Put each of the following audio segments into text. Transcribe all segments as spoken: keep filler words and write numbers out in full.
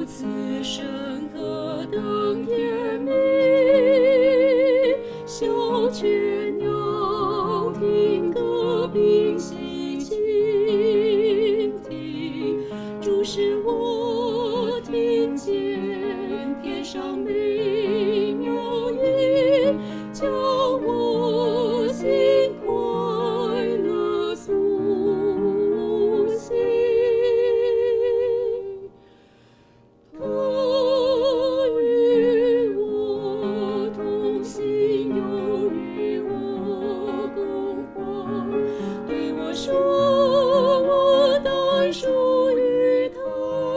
此生何等甜蜜，小雀鸟听歌屏息倾听，注视我听见天上美妙音，叫我心快乐苏醒。他与我同行，又与我共话，对我说我单属于他，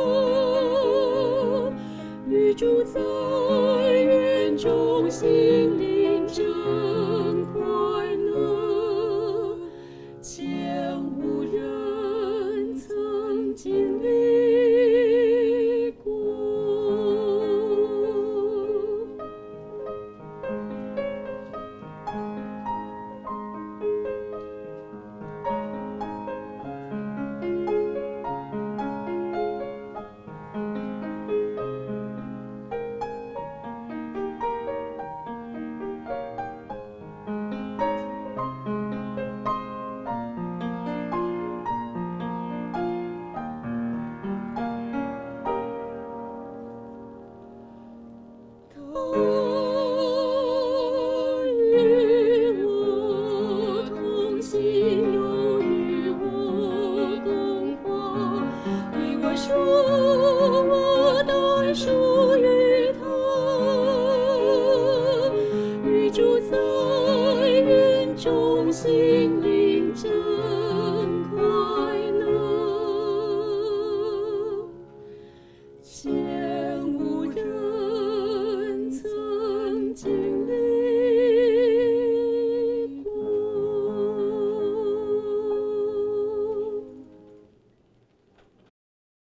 与主在园中，心灵真快乐，前无人曾经历过。他与我同行，又与我共话，对我说我单属于